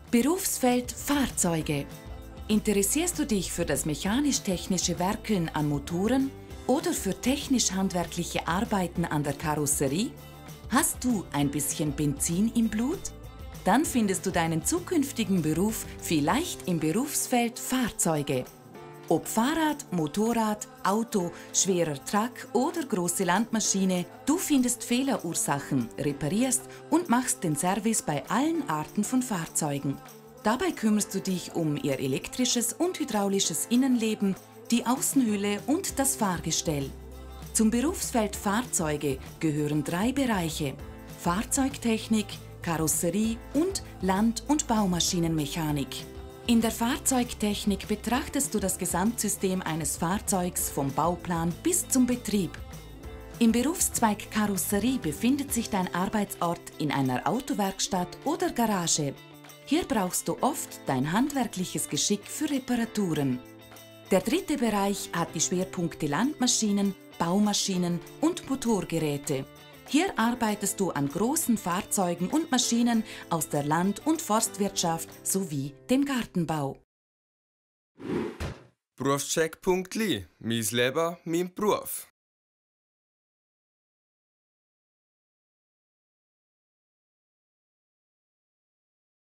Berufsfeld Fahrzeuge. Interessierst du dich für das mechanisch-technische Werkeln an Motoren oder für technisch-handwerkliche Arbeiten an der Karosserie? Hast du ein bisschen Benzin im Blut? Dann findest du deinen zukünftigen Beruf vielleicht im Berufsfeld Fahrzeuge. Ob Fahrrad, Motorrad, Auto, schwerer Truck oder große Landmaschine, du findest Fehlerursachen, reparierst und machst den Service bei allen Arten von Fahrzeugen. Dabei kümmerst du dich um ihr elektrisches und hydraulisches Innenleben, die Außenhülle und das Fahrgestell. Zum Berufsfeld Fahrzeuge gehören 3 Bereiche: Fahrzeugtechnik, Karosserie und Land- und Baumaschinenmechanik. In der Fahrzeugtechnik betrachtest du das Gesamtsystem eines Fahrzeugs vom Bauplan bis zum Betrieb. Im Berufszweig Karosserie befindet sich dein Arbeitsort in einer Autowerkstatt oder Garage. Hier brauchst du oft dein handwerkliches Geschick für Reparaturen. Der 3. Bereich hat die Schwerpunkte Landmaschinen, Baumaschinen und Motorgeräte. Hier arbeitest du an großen Fahrzeugen und Maschinen aus der Land- und Forstwirtschaft sowie dem Gartenbau. Berufscheck.li. Mein Leben, mein Beruf.